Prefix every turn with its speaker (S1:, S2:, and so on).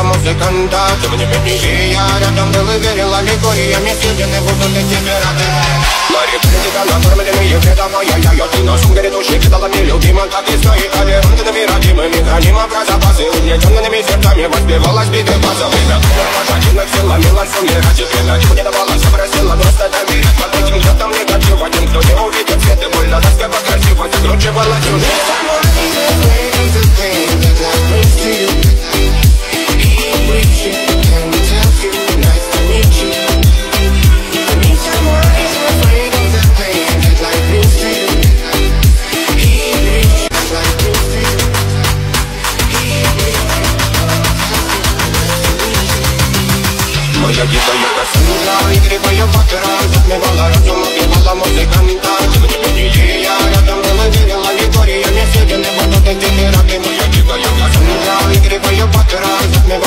S1: музыканта. Тем не менее я рядом был и верила легориями съедены будут эти пираты. Ларри критика накормленные предавая я ее ты на шум грядущий кидала мне любима, как и стоит толерантными родимыми хранима про запасы. Угнетенными сердцами воспевалась биты база. Время пожатинных сил ломила сумме ради время. Чего не давала, все просила просто доверять. Под этим взглядом негатив один, кто не увидит свет и боль. Надо сказать красиво, закручивала сюжет. Моя дикая косынка, игривая папера, затмевала разум, убивала музыканта. Тем не менее я рядом был и верила легориями съедены будут эти пираты. Моя дикая косынка, игривая папера, затмевала